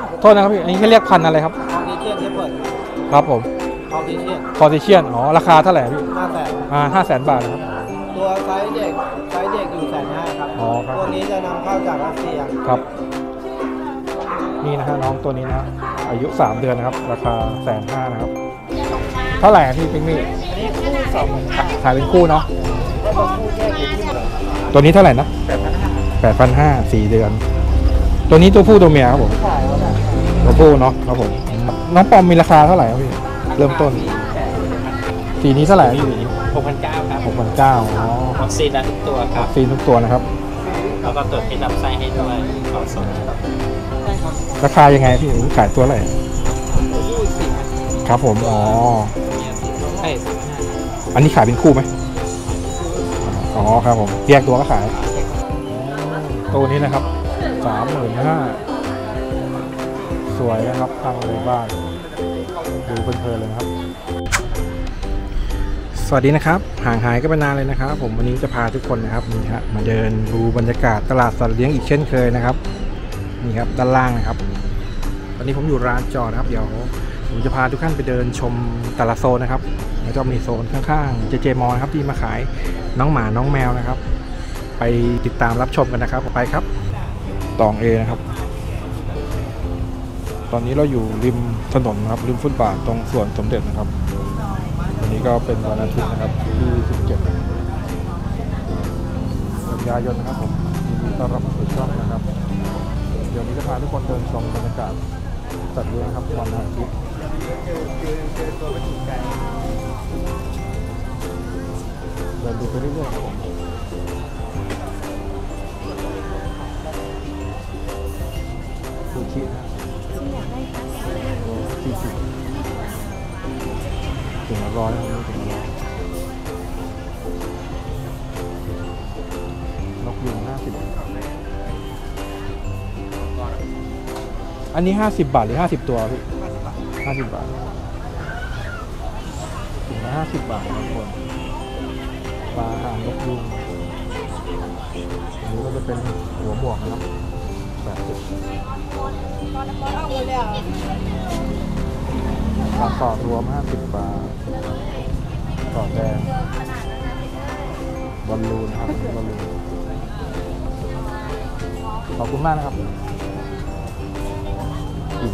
โทษนะครับพี่อันนี้เขาเรียกพันธุ์อะไรครับคอร์ดิเชียนเชฟเฟิร์ดครับผมคอร์ดิเชียนคอร์ติเชียนอ๋อราคาเท่าไหร่พี่ 500,000 500,000 บาทนะครับตัวไซส์เด็กอยู่150,000ครับอ๋อครับตัวนี้จะนำเข้าจากรัสเซียครับนี่นะฮะน้องตัวนี้นะอายุ3 เดือนนะครับราคา150,000นะครับเท่าไหร่พี่ปิงมี่อันนี้คู่2,500 ขายเป็นคู่เนาะแล้วก็คู่แยกอยู่ที่หมดตัวนี้เท่าไหร่นะ8,500 4 เดือนตัวนี้ตัวผู้ตัวเมียครับผมขายแล้วนะตัวผู้เนาะครับผมน้องปอมมีราคาเท่าไหร่ครับพี่เริ่มต้นสีนี้เท่าไหร่พี่ 6,900ครับ 6,900อ๋อวัคซีนทุกตัวครับวัคซีนทุกตัวนะครับแล้วก็ตรวจพิษลำไส้ให้ด้วยขอส่งราคายังไงพี่ขายตัวอะไรครับผมอ๋ออันนี้ขายเป็นคู่ไหมอ๋อครับผมแยกตัวก็ขายตัวนี้นะครับ35,000สวยนะครับตั้งในบ้านดูเพลินๆเลยนะครับสวัสดีนะครับห่างหายกันไปนานเลยนะครับผมวันนี้จะพาทุกคนนะครับนี่ครับมาเดินดูบรรยากาศตลาดสัตว์เลี้ยงอีกเช่นเคยนะครับนี่ครับด้านล่างนะครับวันนี้ผมอยู่ร้านจอนะครับเดี๋ยวผมจะพาทุกท่านไปเดินชมแต่ละโซนนะครับแล้วก็มีโซนข้างๆเจมอนะครับที่มาขายน้องหมาน้องแมวนะครับไปติดตามรับชมกันนะครับไปครับตองเอนะครับตอนนี้เราอยู่ริมถนนนะครับริมฟุตบาทตรงสวนสมเด็จนะครับวันนี้ก็เป็นวันอาทิตย์นะครับที่17 กันยายนนะครับผมยินดีต้อนรับสู่ช่องนะครับเดี๋ยวนี้จะพาทุกคนเดินชมบรรยากาศสัตว์เลี้ยงครับวันอาทิตย์เดินดูไปเรื่อยๆครับผมซูชินะ40ถึง100นะครับถึง100นกยุง50อันนี้50 บาทหรือ50 ตัวพี่50 บาทถึงละ50 บาทนะทุกคนปลาหางนกยุงอันนี้ก็จะเป็นหัวหมวกนะครับ80ปลาสอดรวม50 บาทสอดแดงบอลลูนครับบอลลูนขอบคุณมากนะครับหิน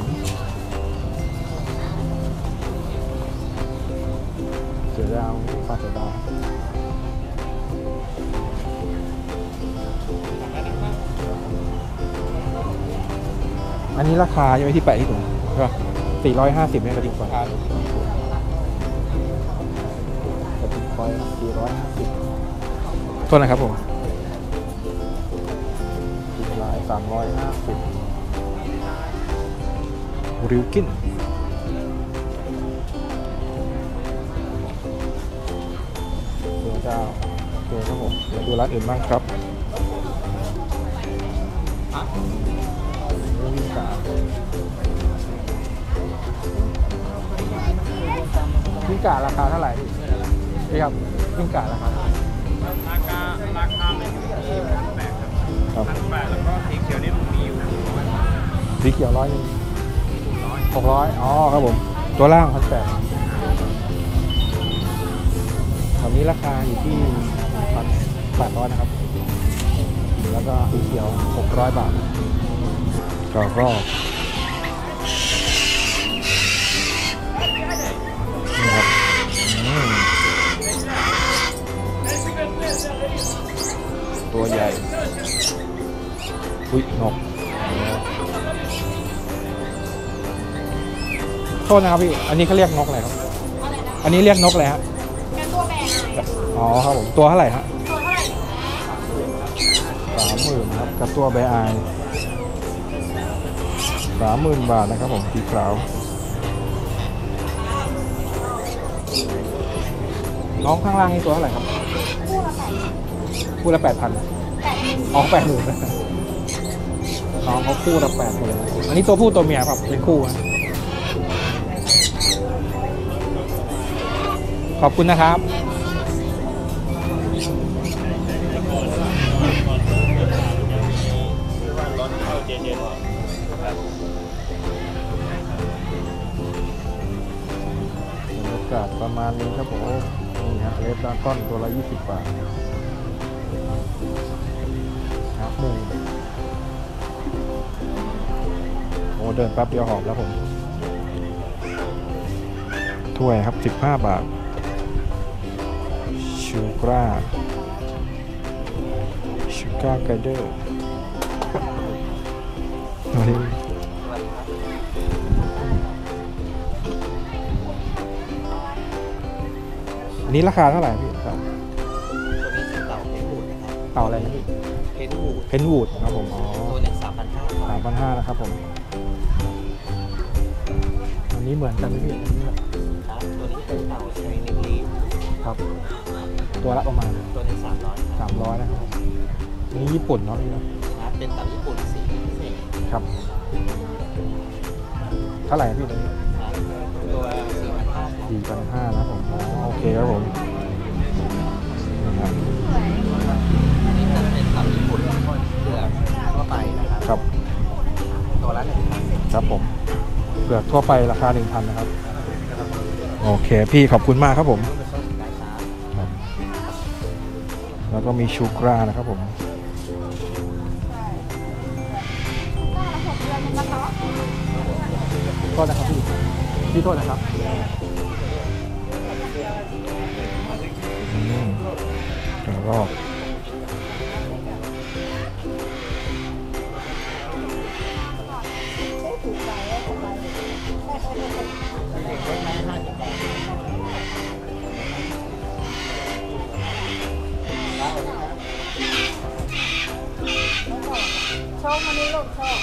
เสือดาวปลาเสือดาวอันนี้ราคายังไม่ที่แปะที่ถุงใช่ป่ะ450เนี่ยกระดิ่งไฟกระดิ่งไฟ450โทษนะครับผมอีกลาย350ริวกินเสือดาวโอเคครับผมเดี๋ยวดูร้านอื่นบ้างครับวิ่งกาวิ่งการาคาเท่าไหร่พี่ครับวิ่งการาคาไม่อยู่ที่1,800ครับ1,800แล้วก็สีเขียวนี่มีอยู่สีเขียว100 600อ๋อครับผมตัวล่าง1,800ตอนนี้ราคาอยู่ที่1,800นะครับแล้วก็สีเขียว600 บาทก็นี่ครับตัวใหญ่อุ้ยนกโทษนะครับพี่อันนี้เขาเรียกนกอะไรครับอันนี้เรียกนกอะไรฮะตัวแบกอ๋อครับผมตัวเท่าไหร่ฮะ30,000ครับกับตัวแบร์ไอ30,000 บาทนะครับผมสีขาวน้องข้างล่างนี่ตัวเท่าไหร่ครับคู่ละ 8,000อ๋อ 80,000น้องเขาคู่ละ 80,000อันนี้ตัวผู้ตัวเมียครับเป็นคู่ขอบคุณนะครับกาศประมาณนี้ครับผมนี่ฮะเลดดากอนตัวละ20 บาทครับหนึ่งโอ้เดินแป๊บเดียวหอบแล้วผมถ้วยครับ15 บาทชูการ์ไกเดอร์อันนี้ราคาเท่าไหร่พี่เต่าตัวนี้เป็นเต่าเพนบูดนะครับเต่าอะไรนะพี่เพนบูดเพนวูดครับผมอ๋อตัวหนึ่ง3,500 3,500นะครับผมอันนี้เหมือนกันไหมพี่อันนี้ครับตัวนี้เป็นเต่าชนิดนี้ครับตัวละประมาณตัวหนึ่ง300ครับ 300นะครับอันนี้ญี่ปุ่นเนาะพี่เนาะครับเป็นเต่าญี่ปุ่นสีพิเศษครับเท่าไหร่พี่ตัวนี้ครับตัว4,500 4,500นะครับผมอ๋อโอเคครับผมนะครับอันนี้จะเป็นเต่าญี่ปุ่นเปลือกทั่วไปนะครับครับตัวละ1,000 ครับผมเปลือกทั่วไปราคา 1,000 นะครับโอเคพี่ขอบคุณมากครับผมได้ครับครับแล้วก็มีชูกรานะครับผมโทษนะครับพี่โทษนะครับแล้วก็โชคมันนี้ลูกโชค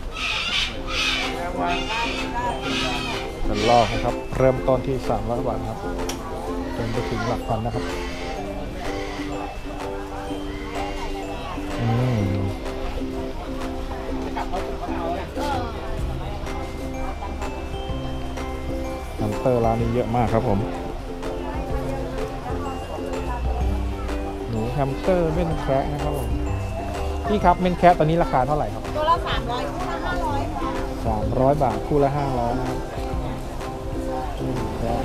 กันลอกนะครับเริ่มต้นที่300 บาทครับจนไปถึงหลักพันนะครับฮันเตอร์ร้านนี้เยอะมากครับผมหนูแฮมสเตอร์เม่นแคระนะครับผมพี่ครับเม่นแคระตอนนี้ราคาเท่าไหร่ครับตัวละ300คู่ละ500ค่ะ 300 บาทคู่ละ500นะครับเม่นแคระ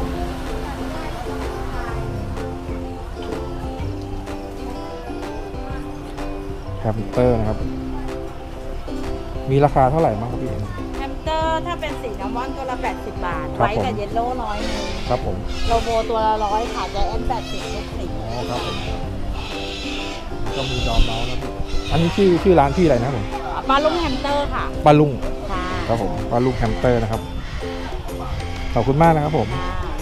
แฮมสเตอร์นะครับมีราคาเท่าไหร่บ้างครับพี่แฮมสเตอร์ถ้าเป็นสีน้ำว่านตัวละ80 บาทครับไว้ผมกับเยลโล่100นึงครับผมโลโบตัวละ100ค่ะใจแอน80ทุกสีอ๋อครับผมก็มีดอมเมาส์นะพี่อันนี้ชื่อร้านพี่อะไรนะครับผมปลาลุงแฮมสเตอร์ค่ะป้าลุงค่ะครับผมป้าลุงแฮมสเตอร์นะครับขอบคุณมากนะครับผมค่ะ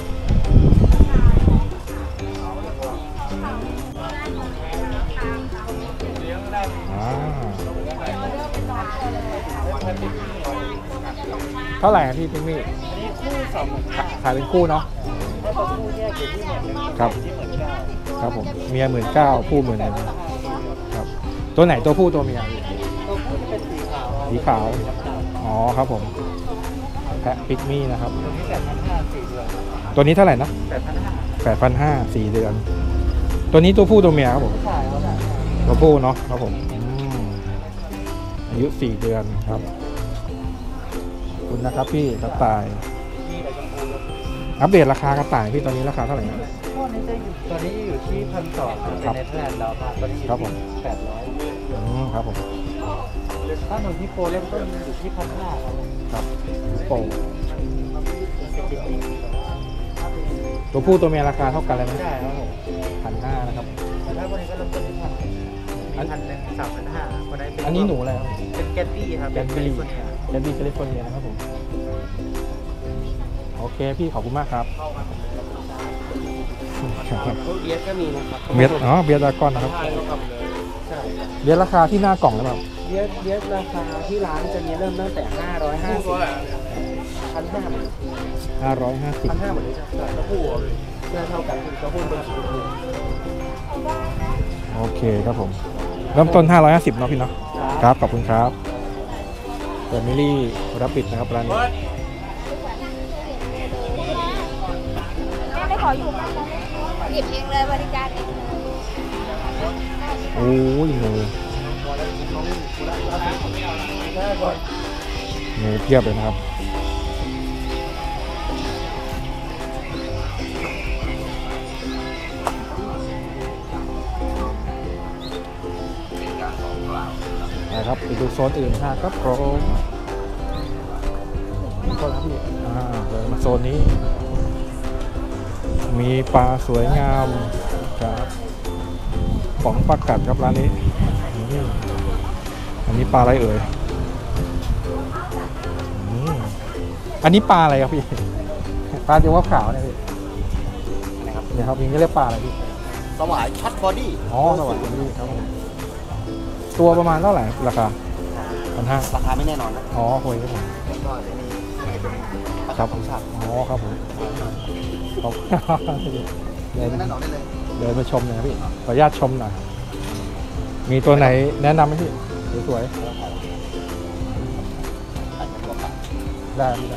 อ่าเท่าไหร่อะพี่พิมมี่อันนี้คู่2,500 ขายเป็นคู่เนาะถ้าตัวคู่แยกอยู่ที่11,000 ครับที่19,000 ครับผมเมีย19,000ผู้11,000ครับตัวไหนตัวผู้ตัวเมียพี่ตัวคู่จะเป็นสีขาวสีขาวอ๋อครับผมแพะปิกมี่นะครับตัวนี้8,500 4 เดือนตัวนี้เท่าไหร่นะ 8,500 8,500 4 เดือน ตัวนี้ตัวผู้ตัวเมียครับผมขายแล้วแหละตัวผู้เนาะครับผมอายุ4 เดือนครับขอบคุณนะครับพี่กระต่ายนี่แต่ชมพูอัปเดตราคากระต่ายพี่ตอนนี้ราคาเท่าไหร่นะพวกนี้จะอยู่ตัวนี้อยู่ที่1,200เป็นเนเธอร์แลนด์เราครับตัวนี้อยู่ครับผมที่800 ครับผมถ้าหนูที่โปรเริ่มต้นอยู่ที่1,500ครับครับโป่งตัวผู้ตัวเมียราคาเท่ากันเลยไหมได้ครับผม 1,500นะครับแต่ถ้าวันนี้ก็เริ่มต้นที่1,000 1,000 3,500คนได้เป็นอันนี้หนูอะไรครับเป็นแกตตี้ครับแกตตี้เป็นแคลิฟอร์เนียแคลิฟอร์เนียนะครับผมโอเคพี่ขอบคุณมากครับเบียร์ก็มีนะครับเบียร์เบียร์ดราก้อนนะครับใช่ครับใช่เบียร์ราคาที่หน้ากล่องหรือเปล่าเบียร์ราคาที่ร้านจะมีเริ่มตั้งแต่550 1,500 550 1,500หมดเลยครับกระพู้เสื้อเท่ากันกระพู้เป็นสีชมพูโอเคครับผมเริ่มต้น550เนาะพี่เนาะครับขอบคุณครับเปิดมิลลี่รับปิดนะครับร้านนี้แม่ไม่ขออยู่บ้านนะหยิบเองเลยบริการเองโอ้ยหนูเพียบเลยนะครับนะครับไปดูโซนอื่นครับผมก็แล้วพี่เลยมาโซนนี้ มีปลาสวยงามครับป๋องปลากัดครับร้านนี้อันนี้ปลาอะไรเอ่ยอันนี้ปลาอะไรครับพี่ปลาเดียวว่าขาวเนี่ยพี่เนี่ยครับนี่เรียกปลาอะไรพี่สวายช็อตบอดี้อ๋อสวัสดีครับผมตัวประมาณเท่าไหร่ราคา1,500 ราคาไม่แน่นอนนะอ๋อคุยครับผมแล้วก็จะมีเป็นครับของฉากอ๋อครับผมขอบคุณเดินนั่นออกได้เลยเดินมาชมหน่อยครับพี่ขออนุญาตชมหน่อยมีตัวไหนแนะนำไหมพี่สวยอันนี้ตัวปลาๆได้พี่ได้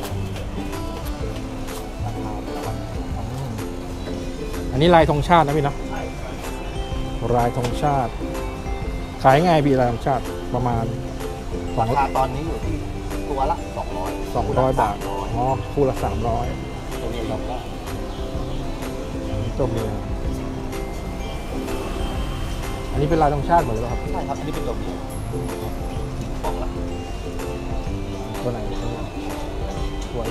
อันนี้ลายธงชาตินะพี่เนาะลายธงชาติ ขายไงพี่ลายธงชาติประมาณราคาตอนนี้อยู่ที่ตัวละ200 200 บาทอ๋อคู่ละ300 ตัวนี้เราก็ตัวเมียอันนี้เป็นลายธงชาติหมดเลยป่ะครับใช่ครับอันนี้เป็นตัวเมียของละตัวไหนสวย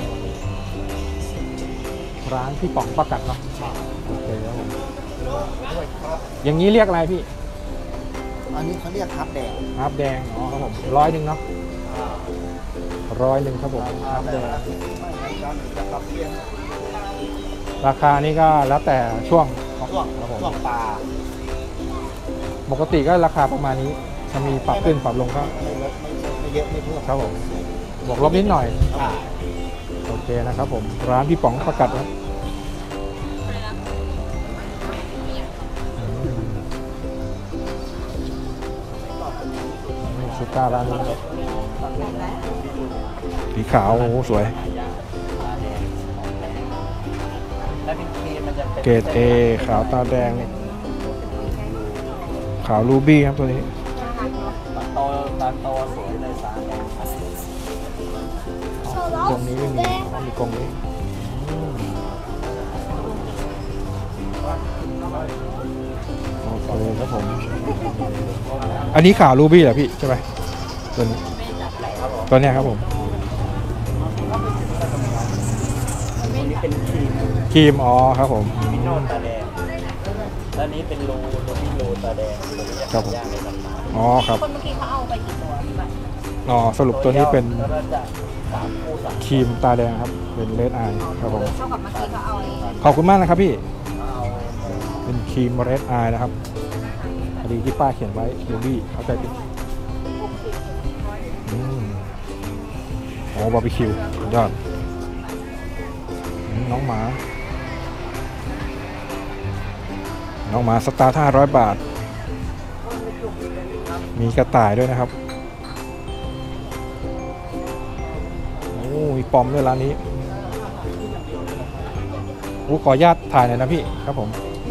ร้านพี่ป๋องประกัดเนาะโอเคครับผมอย่างนี้เรียกอะไรพี่อันนี้เขาเรียกทับแดงฮาร์ปแดงอ๋อครับผม100เนาะ100ครับผมฮาร์ปแดงราคานี่ก็แล้วแต่ช่วงของช่วงครับผมช่วงปลาปกติก็ราคาประมาณนี้จะมีปรับขึ้นปรับลงก็ไม่เยอะไม่เพิ่มครับผมบวกลบนิดหน่อยอ่าโอเคนะครับผมร้านพี่ป๋องประกัดครับชูก้าร้านนี้สีขาวโอ้โหสวยแล้วเป็นเคมันจะเป็นเกรด A ขาวตาแดง ขาวรูบี้ครับตัวนี้ตอนโตสวยเลยตาแดงกรงนี้ไม่มีต้องมีกรงนี้โอเคครับผมอันนี้ขาวรูบี้เหรอพี่ใช่ไหมตัวนี้ตัวเนี้ยครับผมอันนี้เป็นครีมครีมอ๋อครับผมมิโนตาแดงแล้วอันนี้เป็นโลที่โลตาแดงตัวนี้จะครับผมย่างในตำนานอ๋อครับคนเมื่อกี้เขาเอาไปกี่ตัวพี่บัตรอ๋อสรุปตัวนี้เป็นแล้วก็จะ3 คู่ 3 ครีมตาแดงครับเป็นเลดอายครับผมเท่ากับเมื่อกี้เขาเอาไอ้ขอบคุณมากนะครับพี่เอาเป็นครีมเลดอายนะครับพอดีที่ป้าเขียนไว้รูบี้เข้าใจผิดโอ้บาร์บีคิวยอดน้องหมาสตาร์ท500 บาท มีกระต่ายด้วยนะครับโอ้มีปอมด้วยร้านนี้ขออนุญาตถ่ายหน่อยนะพี่ครับผม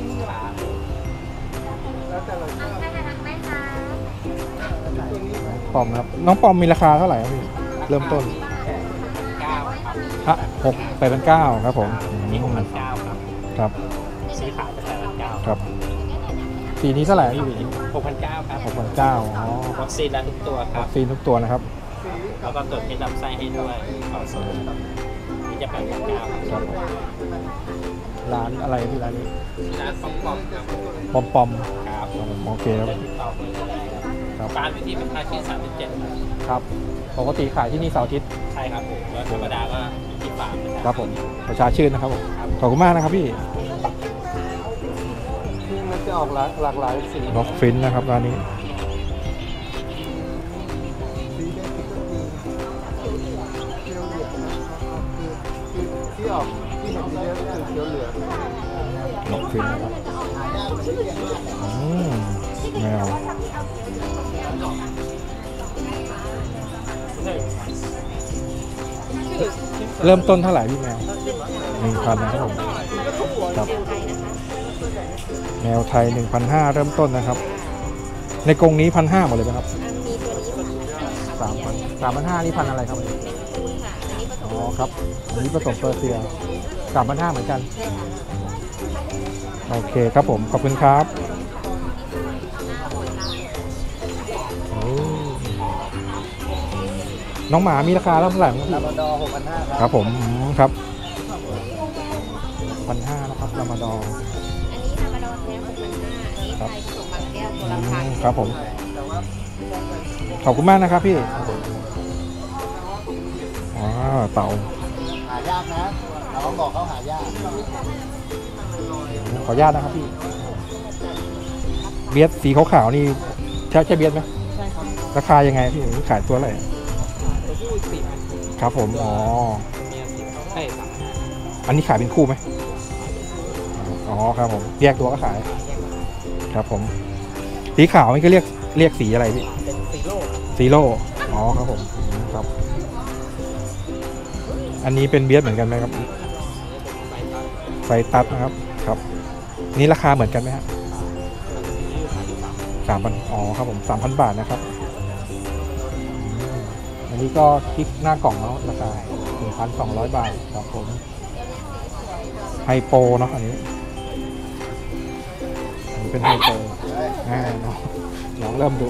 ปอมนะครับน้องปอมมีราคาเท่าไหร่ครับพี่เริ่มต้น 9 ครับ 6,900ครับผมนี่6,900 ครับครับซื้อขายไป8,900 ครับสีนี้เท่าไหร่พี่ 6,900 ครับ 6,900อ๋อวัคซีนแล้วทุกตัวควัรับคซีนทุกตัวนะครับแล้วก็ตรวจที่ลำไส้ให้ด้วยต่อสูตรนี่จะ8,900 ครับร้านอะไรพี่ร้านนี้ร้านปอมครับปอมปอมครับครับผมโอเคครับได้ติดต่อเบอร์อะไรครับร้านวิธีเป็นค่าชื่อ37ครับครับปกติขายที่นี่เสาร์อาทิตย์ใช่ครับผมแล้วธรรมดาก็อยู่ที่ฟาร์มนะคครัรับบ ผมประชาชื่นนะครับผมขอบคุณมากนะครับพี่มันจะออกหลากหลายสีล็อกฟินนะครับร้านนี้ที่ออกที่เห็นเยอะคือเขียวเหลืองล็อกฟินนะครับแมวเริ่มต้นเท่าไหร่พี่แมว 1,000นะครับผมครับแมวไทย 1,500 เริ่มต้นนะครับ ในกรงนี้ 1,500หมดเลยไหมครับมีตัวนี้ค่ะ 3,500นี่พันอะไรครับ อ๋อครับอันนี้ผสมเปอร์เซีย 3,500เหมือนกันใช่ค่ะโอเคครับผม ขอบคุณครับโอ้น้องหมามีราคาเท่าไหร่ครับลาพี่บราดอร์6,500 ครับผมครับ1,500นะครับลามาดอร์อันนี้ธรรมดาแท้6,500อันนี้ไทยผสมบางแก้วตัวละพันครับผมขอบคุณมากนะครับพี่อ๋อเต่าหายากนะน้องบอกเขาหายากขออนุญาตนะครับพี่เบียดสีขาวๆนี่ใช่เบียดไหมใช่ครับราคายังไงพี่ขายตัวอะไรตัวผู้4,000 ครับผมอ๋อเมีย10ใช่3,500 อันนี้ขายเป็นคู่ไหมอ๋อครับผมแยกตัวก็ขายครับผมสีขาวนี่ก็เรียกสีอะไรพี่เป็นซีโร่ซีโร่อ๋อครับผมครับ อันนี้เป็นเบียดเหมือนกันไหมครับไฟตัดนะครับครับนี่ราคาเหมือนกันไหมฮะ3,000อ๋อครับผม3,000 บาทนะครับอันนี้ก็คลิกหน้ากล่องเนาะราคา 1,200 บาทครับผมไฮโปเนาะอันนี้เป็นไฮโปเนาะน้องเริ่มดุ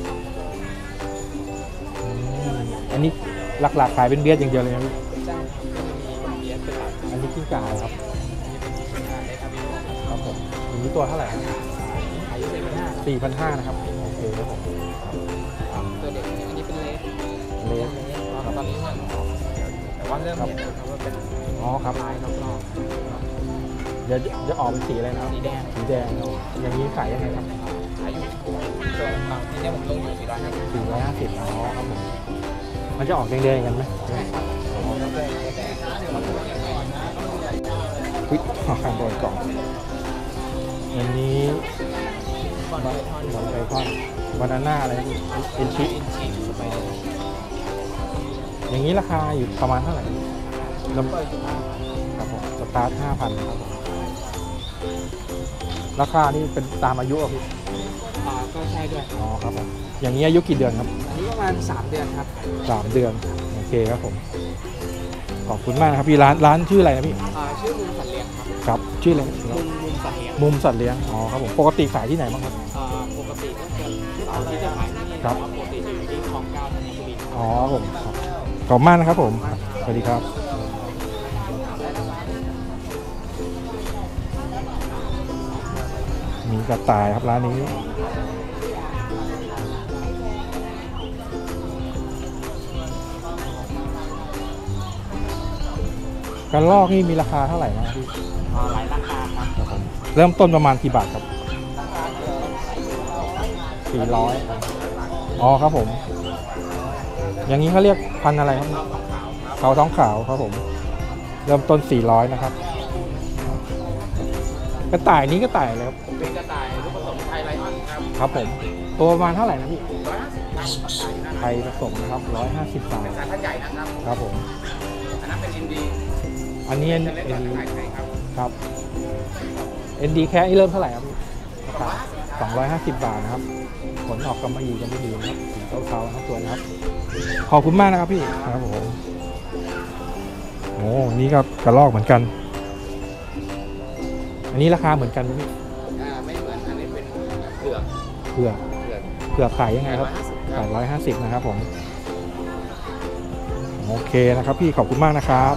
อันนี้หลักๆขายเป็นเบียดอย่างเดียวเลยนะพี่ใช่มีเบียร์เป็นหลักอันนี้กิ้งก่าครับอันนี้เป็นที่เป็นงานได้ครับพี่ครับผมอันนี้ตัวเท่าไหร่อายุ4,500 4,500นะครับโอเคครับผมตัวเด็กอันนี้เป็นเลสเลสตอนนี้มันแต่ว่าเริ่มเห็นนะครับว่าเป็นอ๋อครับลายรอบเดี๋ยวจะออกเป็นสีอะไรนะครับๆสีแดงสีแดงอย่างนี้ขายยังไงครับอายุตัวที่นี่ผมลงอยู่450 450อ๋อครับผมมันจะออกแดงๆกันไหมใช่ครับอุ๊ยข้างบนกล่องอันนี้บอลไบคอนบานาน่าอะไรเอ็นชิอินชีสไปอย่างนี้ราคาอยู่ประมาณเท่าไหร่ลำครับผมสตาร์ท 5,000ครับผมราคานี่เป็นตามอายุอ่ะพี่ก็ใช่ด้วยอ๋อครับผมอย่างนี้อายุกี่เดือนครับอันนี้ประมาณ3 เดือนครับ 3 เดือนโอเคครับผมขอบคุณมากนะครับพี่ร้านชื่ออะไรนะพี่ชื่อมุมสัตว์เลี้ยงครับครับชื่ออะไรมุมสัตว์เลี้ยงมุมสัตว์เลี้ยงอ๋อครับผมปกติขายที่ไหนบ้างครับปกติก็จะที่จะขายที่นี่ครับปกติจะอยู่ที่คลอง9ธัญบุรีอ๋อครับผมครับขอบคุณมากนะครับผมสวัสดีครับมีกระต่ายครับร้านนี้กระรอกนี่มีราคาเท่าไหร่นะพี่หลายราคาครับครับผมเริ่มต้นประมาณกี่บาทครับ400อ๋อครับผม อย่างนี้เขาเรียกพันธุ์อะไรครับเขาท้องขาวครับผม เริ่มต้น400นะครับกระต่ายนี้กระต่ายอะไรครับเป็นกระต่ายลูกผสมไทยไลออนครับครับผมตัวประมาณเท่าไหร่นะพี่ไทยผสมนะครับ150 บาทสายพันธุ์ใหญ่นะครับครับผมอันนั้นเป็นอินดีอันนี้จะเล็กกว่าไทยไทยครับครับ ND แค่นี่เริ่มเท่าไหร่ครับราคา250 บาทนะครับผลออกกำมะหยี่กันไม่ดีนะครับสีเทาๆนะครับตัวนะครับขอบคุณมากนะครับพี่ครับผมโอ้นี่ก็กระรอกเหมือนกัน อันนี้ราคาเหมือนกันไหมพี่ไม่เหมือนอันนี้เป็นเผือกเผือกเผือกเผือกขายยังไงครับ 850 850นะครับผมโอเคนะครับพี่ขอบคุณมากนะครับ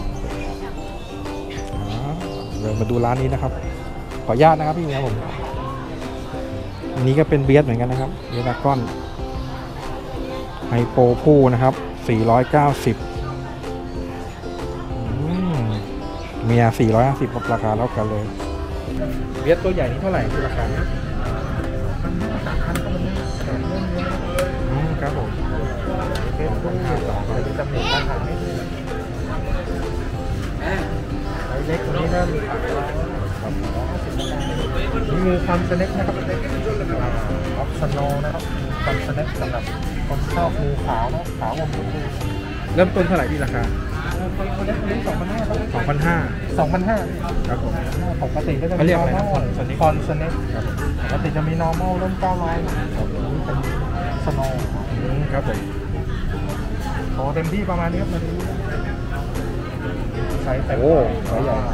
เดี๋ยวมาดูร้านนี้นะครับขออนุญาตนะครับพี่นะครับผมอันนี้ก็เป็นเบียร์เหมือนกันนะครับเบียร์ดากอนไฮโปคู่นะครับ490เมีย450กับราคาเท่ากันเลยเบียร์ตัวใหญ่นี่เท่าไหร่ที่ราคาครับผมเป็น52จะมีตั้งขายไซส์เล็กตัวนี้ก็มีนี่มีความสเน็กนะครับออฟสโนนะครับความสเน็กสำหรับคนชอบงูขาวนะขาวอมชมพูเริ่มต้นเท่าไหร่พี่ราคา2,500ครับผมปกติก็จะมี normal คอนสเน็กปกติจะมี normal เริ่ม900ครับนี่เป็นสโนครับผมโตเต็มที่ประมาณนี้ครับใช้แต่โอ้ใช้ใหญ่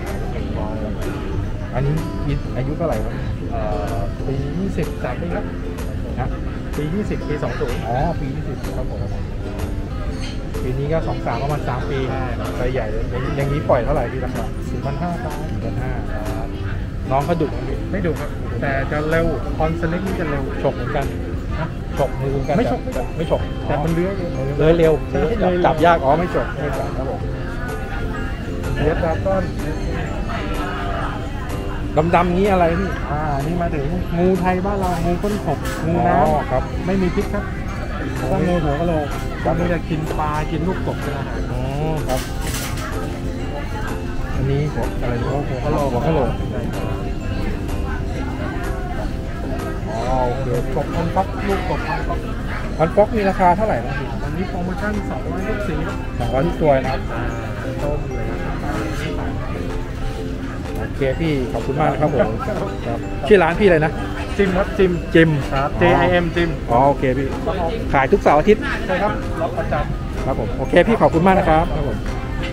อันนี้อายุเท่าไหร่ครับปี20 3 ปีครับนะปี20ปี20อ๋อปี20ครับผมปีนี้ก็2-3ประมาณ3 ปีไซส์ใหญ่เลยอย่างนี้ปล่อยเท่าไหร่พี่ราคา 4,500 ครับ 4,500ครับน้องเขาดุไหมพี่ไม่ดุครับแต่จะเร็วคอนเซเล็กนี่จะเร็วฉกเหมือนกันฉกมือเหมือนกันไม่ฉกไม่ฉกแต่มันเลื้อยเลื้อยเร็วใช่เลื้อยเร็วจับยากอ๋อไม่ฉกไม่จับครับผมเลี้ยงดราก้อนดำๆนี้อะไรพี่นี่มาถึงงูไทยบ้านเรางูก้นขบงูน้อ๋อครับำไม่มีพิษครับถ้างูหัวกะโหลกมันจะกินปลากินลูกกบเป็นอาหารอ๋อครับ อันนี้หัวอะไรหัวกะโหลกอ๋อโอเคกบพันฟักลูกกบพันฟักพันฟ็อกมีราคาเท่าไหร่นะพี่วันนี้โปรโมชั่น200ครับ 200ทุกตัวนะครับต้มเลยครับโอเคพี่ขอบคุณมากนะครับผมครับชื่อร้านพี่อะไรนะจิมครับจิมจิมครับ JIM จิมอ๋อโอเคพี่ขายทุกเสาร์อาทิตย์ใช่ครับรับประจครับผมโอเคพี่ขอบคุณมากนะครับครับผม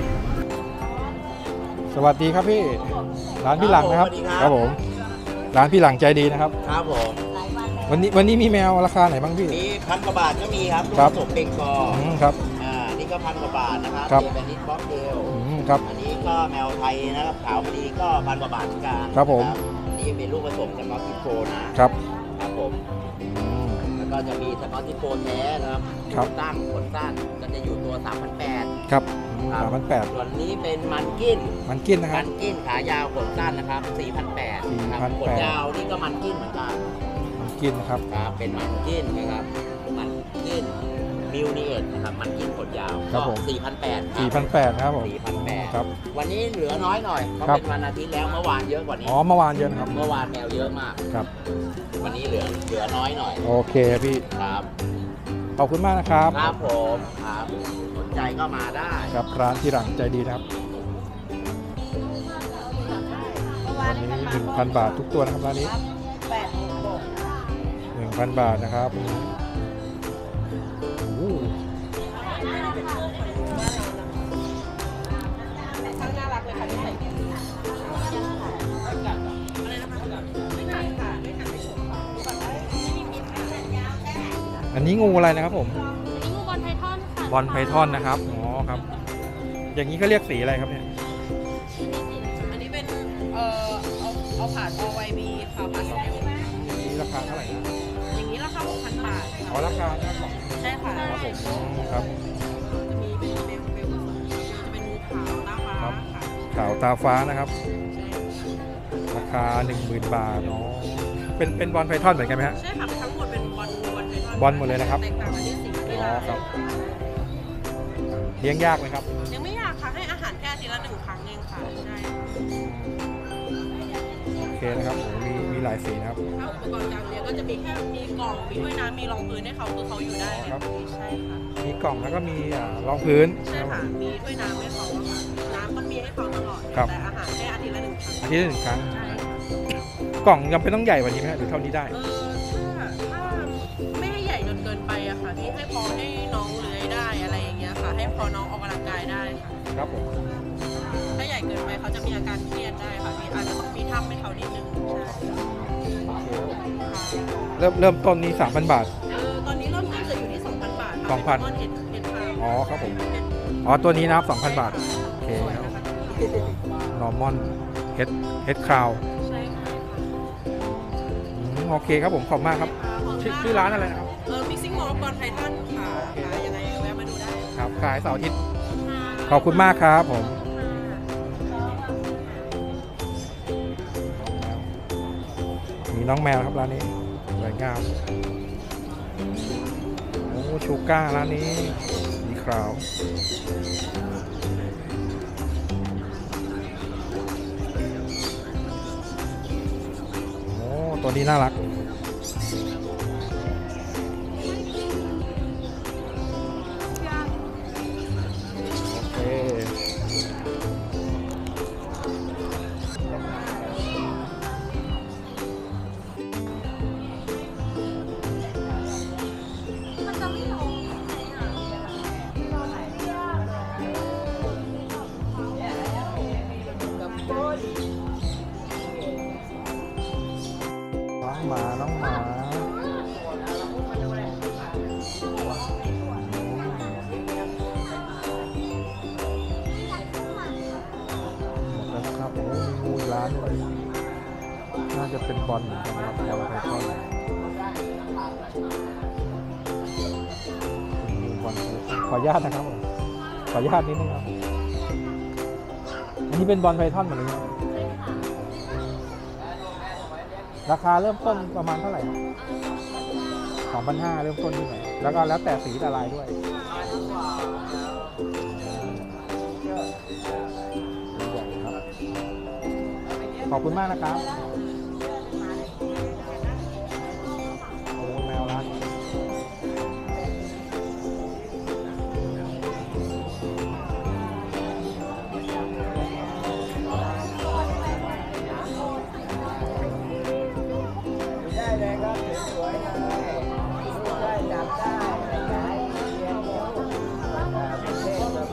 สวัสดีครับพี่ร้านพี่หลังนะครับสวัสดีครับครับผมร้านพี่หลังใจดีนะครับครับผมวันนี้มีแมวราคาไหนบ้างพี่มี1,000 กว่าบาทก็มีครับลูกครัผบสมเบงกอลครับนี่ก็1,000 กว่าบาทนะครับครับเป็นนิดบ็อกเดลครับอันนี้ก็แมวไทยนะครับขาวพอดีก็1,000 กว่าบาทเหมือนกันครับผมอันนี้เป็นลูกผสมจากนอตติโฟนะครับ ครับผมอืมแล้วก็จะมีสกอตติโฟแท้นะครับครับตั้งขนสั้นก็จะอยู่ตัว 3,800 ครับครับ 3,800 ส่วนนี้เป็นมันกินมันกินนะคมัรับนกินขายาวขนสั้นนะครับ4,800ครับ 4,800 ขนยาวนี่ก็มันกินเหมือนกันมันกินนะครับครับเป็นมันกินนะครับมันกินมิวนิเอตนะครับมันกินขนยาวครับก็ผม 4,800 4,800นะครับผม 4,800 ครับวันนี้เหลือน้อยหน่อยเพราะครับเป็นวันอาทิตย์แล้วเมื่อวานเยอะกว่านี้อ๋อเมื่อวานเยอะนะครับเมื่อวานแมวเยอะมากครับวันนี้เหลือน้อยหน่อยโอเคพี่ครับขอบคุณมากนะครับครับผมครับสนใจก็มาได้ครับร้านที่หลังใจดีนะครับวันนี้ 1,000 บาททุกตัวนะครับร้านนี้ 1,000 บาทนะครับโอ้โหช่างน่ารักเลยค่ะที่ใส่เนี่ยอะไรนะคะไม่ทันค่ะไม่ทันไม่ชมค่ะอันนี้งูอะไรนะครับผมอันนี้งูบอลไพทอนค่ะบอลไพทอนนะครับอ๋อครับ อย่างนี้เขาเรียกสีอะไรครับเนี่ยอันนี้เป็นเอาผ่านเอาไวบีค่ะผ่านสเตลอย่างนี้ราคาเท่าไหร่นะอย่างนี้ราคา 6,000 บาทอ๋อค่ะราคาหน้ากล่องใช่ค่ะครับผมอ๋อครับจะมีเป็นเบลผสมจะเป็นงูขาวหน้าฟ้าครับค่ะขาวตาฟ้านะครับใช่ราคา 10,000 บาทอ๋อเป็นบอลไพทอนเหมือนกันไหมฮะใช่ค่ะทั้งหมดเป็นบอลไพทอนบอลหมดเลยนะครับแตกต่างกันที่สีที่อ๋อลายครับ เลี้ยงยากไหมครับยังไม่อยากค่ะให้อาหารแค่อาทีละ1 ครั้งเองค่ะใช่โอเคนะครับโอ้มีหลายสีนะครับถ้าอุปกรณ์การเลี้ยงก็จะมีแค่มีกล่องมีถ้วยน้ำมีรองพื้นให้เขาคือเขาอยู่ได้เลยครับใช่ค่ะมีกล่องแล้วก็มีรองพื้นใช่ค่ะมีถ้วยน้ำให้เขาอะค่ะน้ำต้องมีให้เขาตลอดครับแต่อาหารแค่อาทิตย์ละ1 ครั้งอาทิตย์ละ1 ครั้งใช่ค่ะกล่องยังเป็นต้องใหญ่กว่านี้ไหมฮะหรือเท่านี้ได้ถ้าไม่ให้ใหญ่จนเกินไปอะค่ะที่ให้พอให้น้องเลื้อยได้อะไรอย่างเงี้ยค่ะให้พอน้องออกกำลังกายได้ค่ะครับผมถ้าใหญ่เกินไปเขาจะมีอาการเครียดได้ค่ะที่อาจจะต้องมีถ้ำให้เขานิดนึงใช่เริ่มต้นนี้ 3,000 บาทตอนนี้เริ่มต้นจะอยู่ที่ 2,000 บาทค่ะ 2,000 เป็นเห็ดขาวอ๋อครับผม อ๋อตัวนี้นะครับ 2,000 บาท โอเคสวยครับนะคะนอร์มอนเฮดคราวใช่ค่ะโอเคครับผมขอบมากครับ ชื่อร้านอะไรนะครับ Mixing Mall บอลไททันค่ะยังไงแวะมาดูได้ครับขายเสาร์อาทิตย์ ขอบคุณมากครับผม มีน้องแมวครับร้านนี้สวยงาม โอ้ชูก้าร้านนี้มีคราว โอ้ตัวนี้น่ารัก โอเค น้องหมาานนี้น่าจะเป็นบอลเหมือนกันนะครับบอลไพทอนบอลขออนุญาตนะครับผมขออนุญาตนิดนึงครับอันนี้เป็นบอลไพทอนหมดเลยครับราคาเริ่มต้นประมาณเท่าไหร่ครับ 2,500 เริ่มต้นที่ไหนแล้วก็แล้วแต่สีแต่ลายด้วยใหญ่ครับขอบคุณมากนะครับโอ้แมวร้านได้เลยครับสวยๆเลยได้จับได้ย้ายเรียนเดี๋ยวเป็นเลขครับ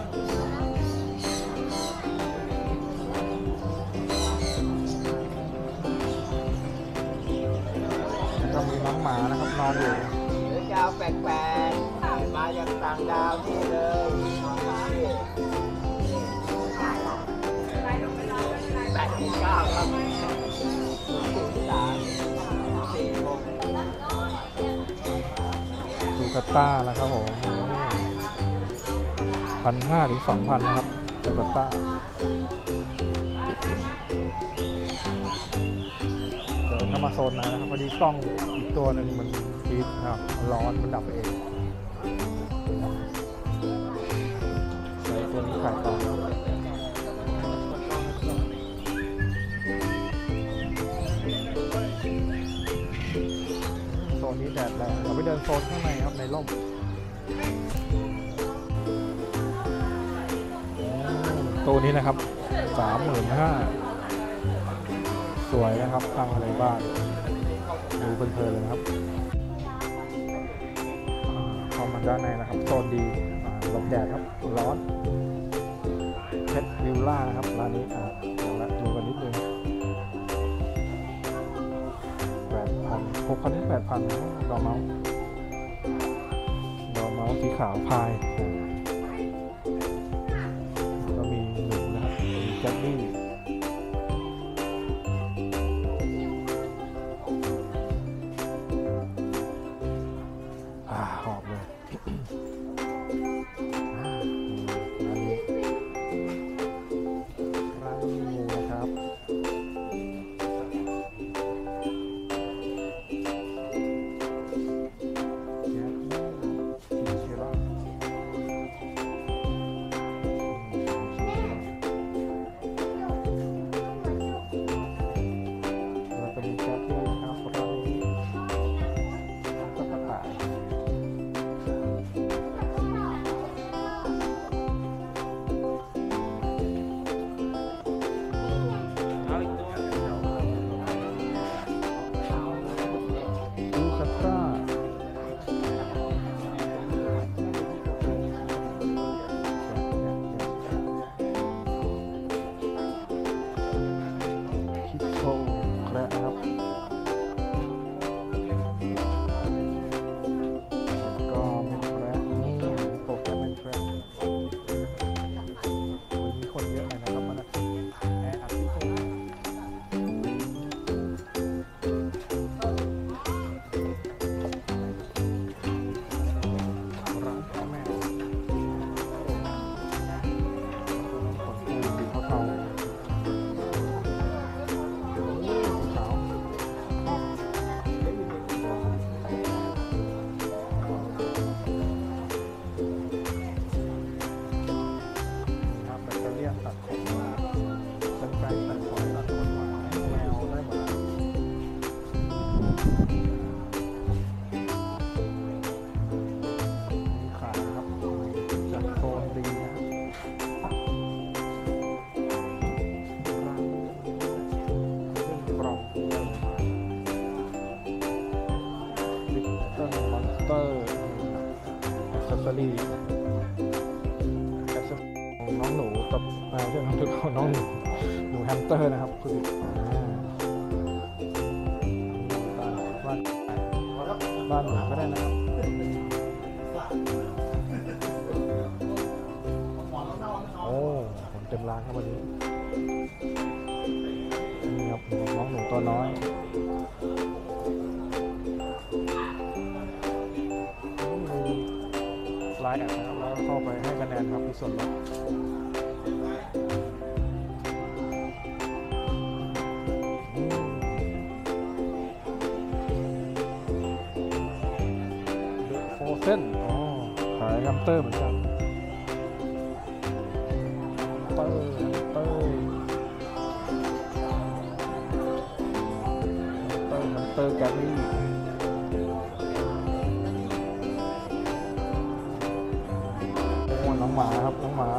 แล้วก็มีน้องหมานะครับนอนอยู่หรือจะเอาแปลกๆมาจากต่างดาวนี่เลย8-9ครับดูกาต้าแล้วครับผม1,500 ถึง 2,000 นะครับดูกาต้าเดินเข้ามาโซนนั้นนะครับพอดีกล้องอีกตัวหนึงมันฟีดนะครับร้อนมันดับเองใส่ตัวนี้ขายต่อโซนนี้แดดแรงเราไปเดินโซนข้างในครับในร่มตัวนี้นะครับ 35,000 สวยนะครับทางอะไรบ้านดูเพลินๆเลยนะครับเข้ามาด้านในนะครับโซนดีหลบแดดครับร้อนเพชรวิลล่านะครับร้านนี้เดี๋ยวละดูกันนิดนึง 8,000 6,000 ถึง 8,000 ดอเมาส์สีขาวพายก็มีหนูนะครับมีแจ็คบี้หอบเลยร้านนี้งูนะครับซอรี่ของน้องหนูกับเรื่องของทุกคนน้องหนูแฮมสเตอร์นะครับคือบ้านหนูก็ได้นะครับโอ้ผมเต็มร้านครับวันนี้ครับน้องหนูตัวน้อยมีไลน์แอดนะครับแล้วเข้าไปให้คะแนนครับมีส่วนลดโฟเซนอ๋อขายแฮมสเตอร์เหมือนกันเตอร์แกลลี่โอ้น้องหมาครับน้องหมา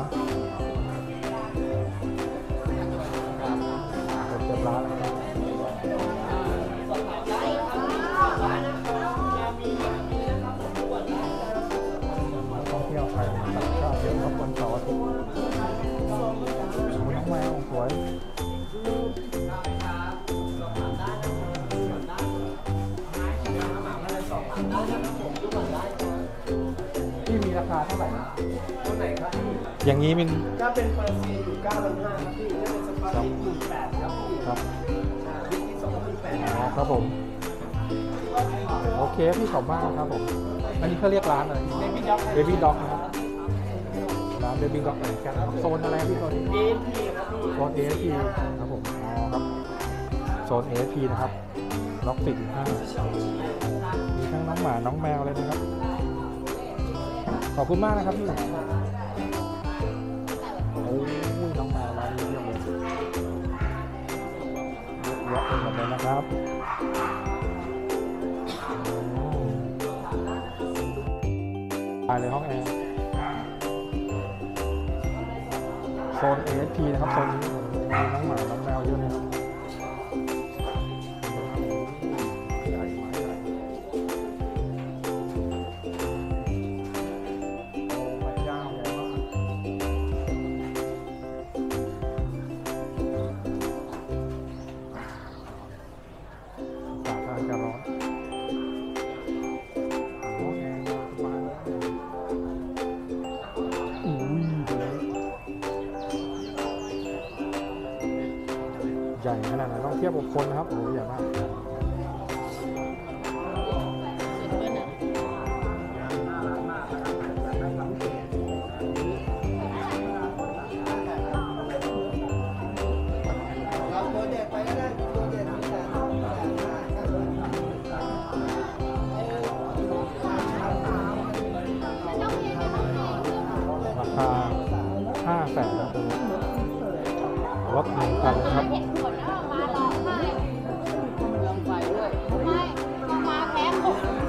เกือบร้านแล้วท่องเที่ยวไทยต่างชาติเยอะครับวันเสาร์อาทิตย์น้องแมวสวยที่มีราคาเท่าไหร่นะตัวไหนครับพี่อย่างนี้มันถ้าเป็นเปอร์เซียอยู่ 9,500 ครับพี่ถ้าเป็นสปาร์ตี้18,000ครับพี่ครับวิกที่2,800 อ๋อครับผมโอเคพี่ขอบมากครับผมอันนี้เขาเรียกร้านอะไรเบบี้ด็อก Baby Dog นะครับร้าน Baby Dog อะไรกันโซนอะไรพี่โซนนี้เอพีครับพี่โซน ASP ครับผมอ๋อครับโซน ASP นะครับล็อก45มีทั้งน้องหมาน้องแมวเลยนะครับขอบคุณมากนะครับพี่โอ้ยน้องแมวร้านนี้เยอะเลยเยอะไปหมดเลยนะครับไปเลยห้องแอร์โซน ASP นะครับโซนนี้มีน้องหมาน้องแมวเยอะเลยครับใหญ่ไม้ใหญ่โอ้ไม้ย่างใหญ่มากอากาศจะร้อนห้องแอร์สบายเลยอุ้ยใหญ่ขนาดไหนต้องเทียบกับคนนะครับโอ้ใหญ่มากเราตัวเด็กไปก็ได้ตัวเด็กมีแต่ราคา500,000ครับรถ1,000ครับเห็นผลแล้วมาร้องไห้ลองไปด้วยไม่มาแพ้ผม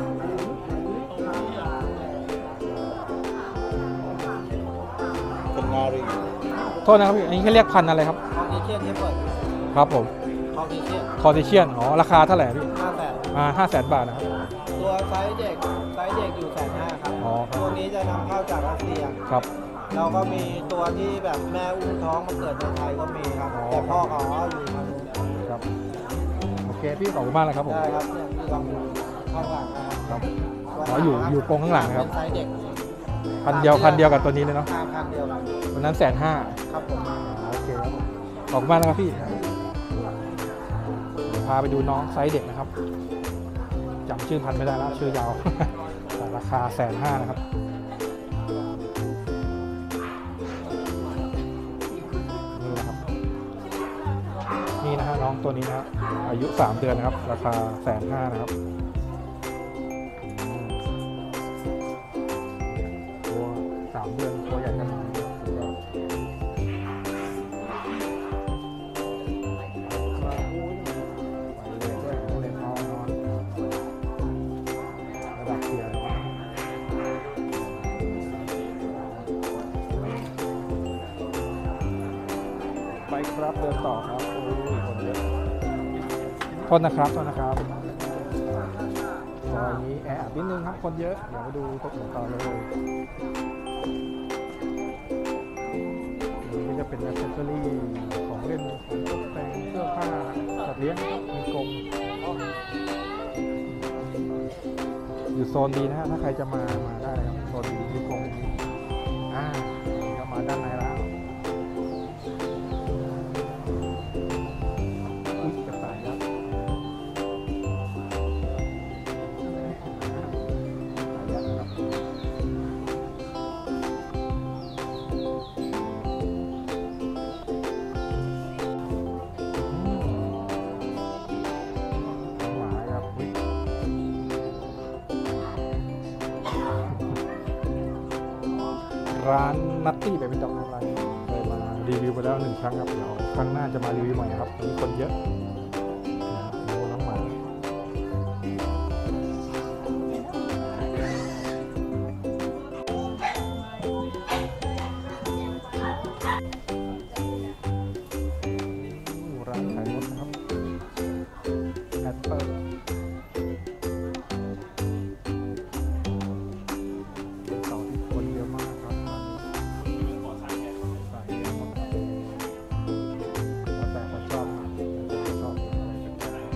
เป็นงารีโทษนะครับพี่อันนี้เขาเรียกพันธุ์อะไรครับคอนดิเชียนที่เปิดครับผมคอนดิเชียนคอร์ดิเชียนอ๋อราคาเท่าไหร่พี่ 500,000 500,000 บาทนะครับตัวไซส์เด็กอยู่150,000ครับอ๋อครับตัวนี้จะนำเข้าจากรัสเซียครับเราก็มีตัวที่แบบแม่อุ้มท้องมาเกิดในไทยก็มีครับอ๋อแต่พ่อเขาอยู่ทางนู้นครับโอเคพี่ขอบคุณมากเลยครับผมได้ครับเนี่ยพี่ลองดูข้างหลังนะครับอ๋ออยู่กรงข้างหลังนะครับเป็นไซส์เด็กคันเดียวกับตัวนี้เลยเนาะคันเดียวกันวันนั้น150,000 ครับผมโอเคครับผมขอบคุณมากนะครับพี่เดี๋ยวพาไปดูน้องไซส์เด็กนะครับจำชื่อพันธุ์ไม่ได้แล้วชื่อยาว แต่ราคา150,000นะครับนี่นะครับนี่นะฮะน้องตัวนี้นะครับอายุ3 เดือนนะครับราคา150,000นะครับตัว3 เดือนตัวใหญ่ขนาดนี้ระดับเทียร์ไปครับเดินต่อครับโอ้ยคนเยอะโทษนะครับซอยนี้แออัดนิดนึงครับคนเยอะเดี๋ยวมาดูตกหนึ่งต่อเลยนี่ก็จะเป็นแอคเซสซอรี่ของเล่นของตกแต่งเสื้อผ้าสัตว์เลี้ยงมีกรงอยู่โซนดีนะฮะถ้าใครจะมาได้ครับโซนดีมีกรงนี่ก็มาด้านในแล้วอุ๊ยร้านนัตตี้แบบเป็นดอกน้ำลายเคยมารีวิวไปแล้ว1 ครั้งครับเดี๋ยวครั้งหน้าจะมารีวิวใหม่นะครับมีคนเยอะนะครับดูน้องหมาร้านขายมดนะครับแอปเปิลเสาร์ที่คนเยอะมากครับสายเยอะมากแล้วแต่เขาชอบนะชอบอะไรกันบ้าง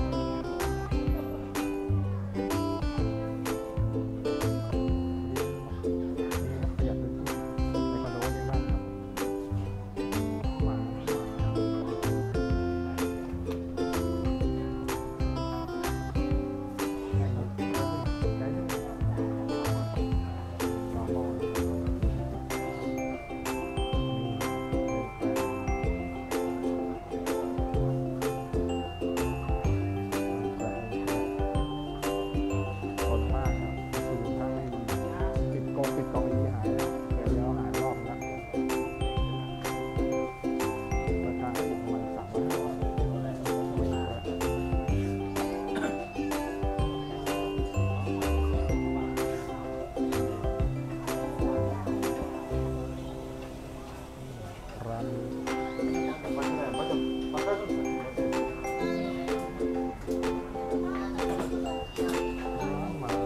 ประหยัดพื้นที่ในคอนโดนี้มากครับหมาคนมากครับคือถ้าไม่มีปิดกองอีหายแล้วเดี๋ยวหายรอบนะราคาอยู่ประมาณ300ไม่ได้ร้านนี้หมา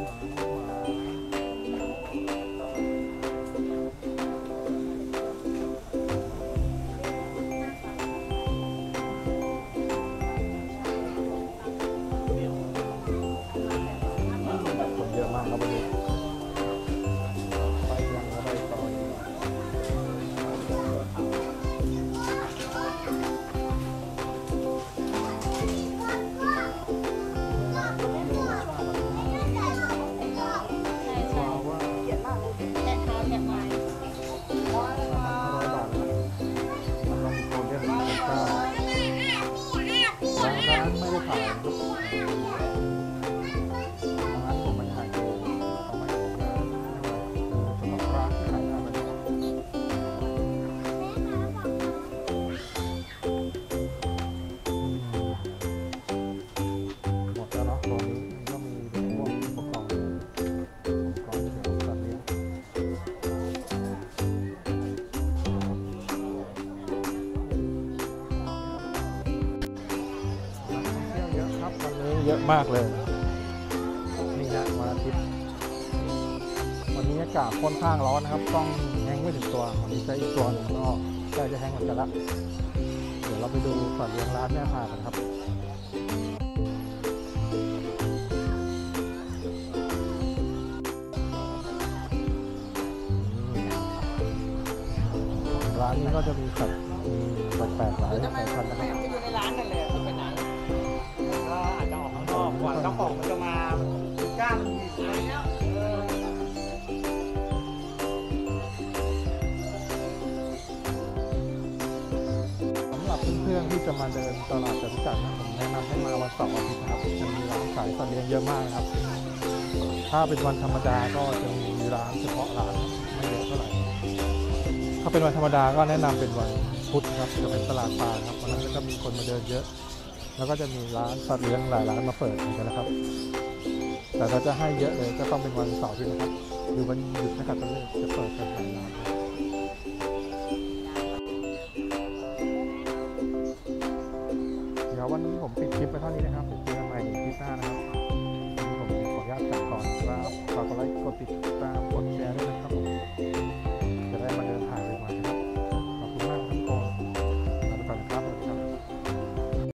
คนเยอะมากครับวันนี้ไปยังอะไรต่ออีกว้าวว่าแตะเท้าแตะไม้ 500 บาทนะครับมันลองโคเรียน1,900ร้านไม่ได้ขายครับร้านผมไม่ขายเองเขาไม่ได้ขายสำหรับร้านที่ขายหน้ามันหมดแล้วเนาะตรงนี้มันก็มีพวกอุปกรณ์เกี่ยวกับสัตว์เลี้ยงนักท่องเที่ยวเยอะครับวันนี้เยอะมากเลยนี่ฮะวันอาทิตย์วันนี้อากาศค่อนข้างร้อนนะครับต้องแห้งไม่ถึงตัววันนี้ใช้อีกตัวหนึ่งก็ใกล้จะแห้งเหมือนกันละเดี๋ยวเราไปดูสัตว์เลี้ยงร้านแม่พากันครับร้านนี้ก็จะมีสัตว์แปลกๆหลายสายพันธุ์นะครับอยู่ในร้านนั่นแหละจะไปไหนก็อาจจะออกข้างนอกก่อนเจ้าของมันจะมากล้ามันมีอะไรเงี้ยสำหรับเพื่อนๆที่จะมาเดินตลาดจตุจักรนะผมแนะนำให้มาวันเสาร์อาทิตย์นะครับจะมีร้านขายสัตว์เลี้ยงเยอะมากนะครับ ถ้าเป็นวันธรรมดาก็จะมีร้านเฉพาะร้านไม่เยอะเท่าไหร่ถ้าเป็นวันธรรมดาก็แนะนำเป็นวันพุธครับจะเป็นตลาดปลาครับวันนั้นก็จะมีคนมาเดินเยอะ แล้วก็จะมีร้านสัตว์เลี้ยงหลายร้านมาเปิดเหมือนกันนะครับ แต่ถ้าจะให้เยอะเลยก็ต้องเป็นวันเสาร์อาทิตย์นะครับหรือวันหยุดนะครับจะเปิดกันหลายร้านครับเดี๋ยววันนี้ผมปิดคลิปไปเท่านี้นะครับ